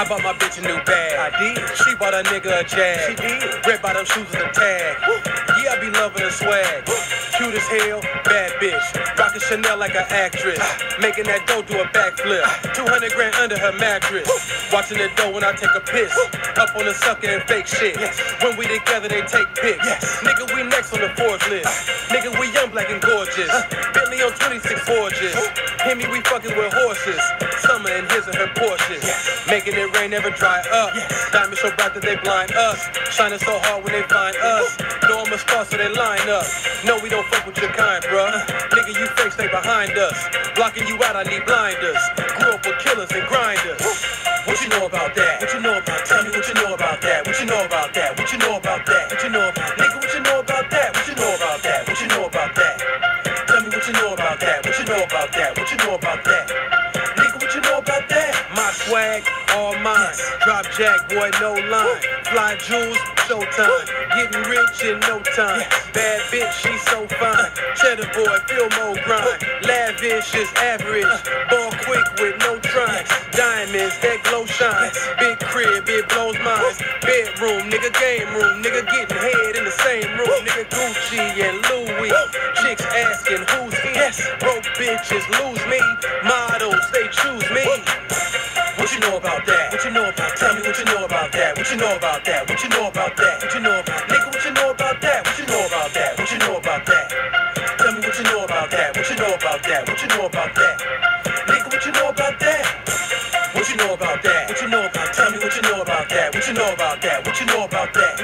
bought my bitch a new bag. I did. She bought a nigga a Jag. She did. Red bottom shoes with a tag. Yeah, I be loving her swag. Cute as hell, bad bitch. Rockin' Chanel like an actress. Making that dough do a backflip. 200 grand under her mattress. Watching the dough when I take a piss. Up on the sucker and fake shit. When we together, they take pics. Nigga, we next on the Forbes list. Nigga, we young, black, and gorgeous. Bentley on 26 Forges. Hear me, we fucking with horses. Summer in his and her Porsches. Making it rain, never dry up. Diamonds so bright that they blind us. Shining so hard when they find us. Know I'm a star, so they line up. No, we don't fuck with your kind, bruh. Nigga, you fake, stay behind us. Blocking you out, I need blinders. Grew up with killers and grinders. What you know about that? What you know about? Tell me what you know about that. What you know about that? What you know about that? What you know about? Nigga, what you know about that? What you know about that? What you know about that? Tell me what you know about that. What you know about that? What you know about that? Nigga, what you know about that? My swag, all mine. Drop jack, boy, no line. Fly jewels, showtime. Getting rich in no time. Bad bitch, she so fine. Cheddar boy, feel more grind. Lavish is average. Ball quick with no trying. Diamonds that glow shine. Big crib, it blows minds. Bedroom, nigga, game room. Nigga getting head in the same room. Nigga Gucci and Louis. Chicks asking who's he. Broke bitches lose me. Models, they choose me. What you know about that? What you know about? Tell me what you know about that. What you know about that? What you know about that? What you know about? Nigga, what you know about that? What you know about that? What you know about that? Tell me what you know about that. What you know about that? What you know about that? Nigga, what you know about that? What you know about that? What you know about? Tell me what you know about that. What you know about that? What you know about that?